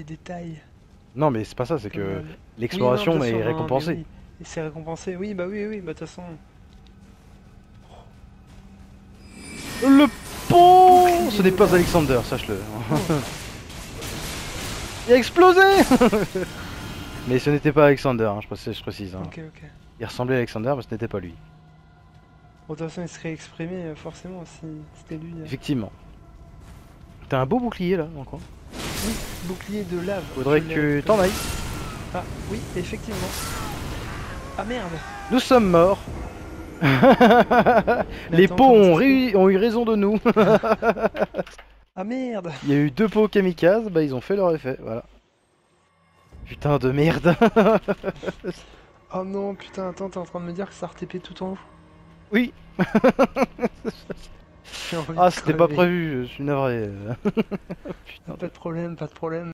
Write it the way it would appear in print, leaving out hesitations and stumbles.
les détails. Non, mais c'est pas ça, c'est Comme, que oui, non, l'exploration bien sûr, est non, non, mais récompensée. oui. Et c'est récompensé. Oui, bah oui, oui, bah de toute façon. Le pont! Bouclier Ce n'est de pas lave. Alexander, sache-le. Oh. Il a explosé! Mais ce n'était pas Alexander, hein, je précise. Hein. Ok, ok. Il ressemblait à Alexander, mais ce n'était pas lui. Bon, de toute façon, il serait exprimé forcément si c'était lui. Effectivement. T'as un beau bouclier là, dans le coin. Oui, bouclier de lave. Faudrait Je l'ai que t'en récupéré. ailles. Ah, oui, effectivement. Ah merde. Nous sommes morts. Mais Les attends, pots comment ça ont, se fait? ont eu raison de nous. Ah merde. Il y a eu deux pots kamikazes, bah ils ont fait leur effet, voilà. Putain de merde. Oh non, putain, attends, t'es en train de me dire que ça RTP tout en haut. Oui. J'ai envie de Ah, c'était pas crever. prévu, je suis navré. Putain Pas de... de problème, pas de problème.